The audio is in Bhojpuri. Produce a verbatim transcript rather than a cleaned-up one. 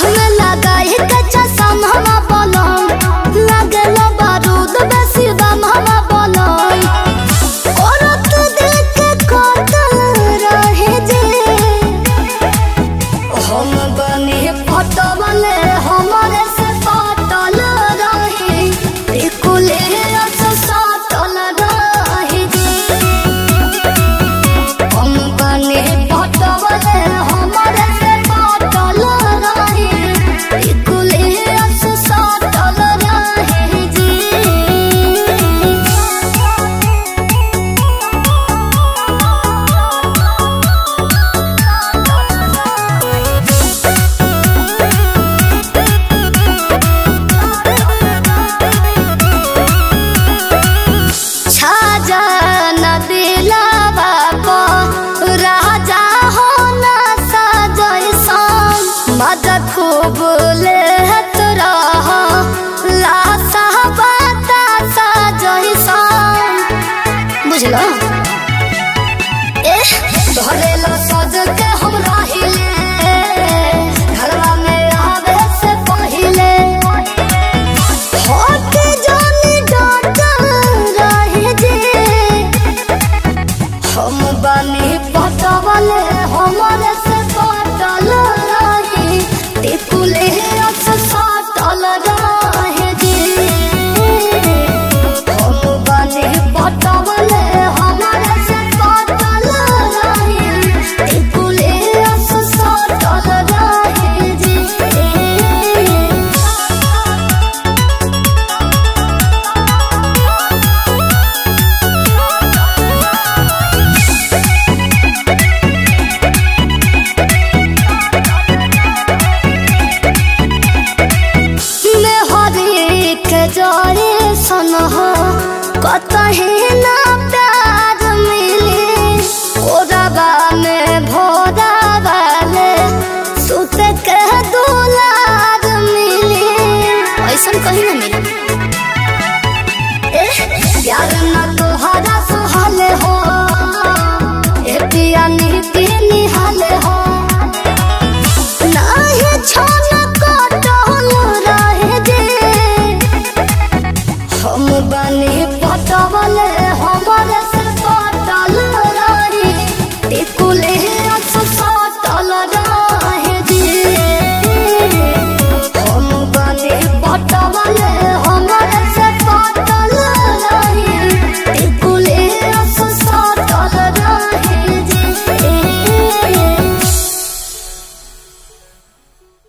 में लगाई के चसम हवा बोलम लगल बारूद बेसी दम हवा बोलम औरत देख के काटल रहे जे हम बने फटवले हमारे से पाटल रहे टिकुले अस साटल रहे जे हम बने फटवले हमारे से पाटल रहे टिकुले अस साटल रहे जे छाजा न दिलावा को राजा हो न सजैसन मद खूब लेत रह लाशा बाता सजैसन बुझलो एह धरेला सज के हम रहिले घरवा में आवे से पहिले होत जानी डटल रहे जे हम बनी पटवले हमारे से पाटल रहे टिकुले अस साटल रहे जे हम बनी पटवले हमारे से पाटल रहे टिकुले अस साटल रहे जे में हरी के जोरे सन हो कतही ना प्यार मिली ओरबा में भोरा वाले सुत के दुलार मिली ऐसन कहीं ना मिली।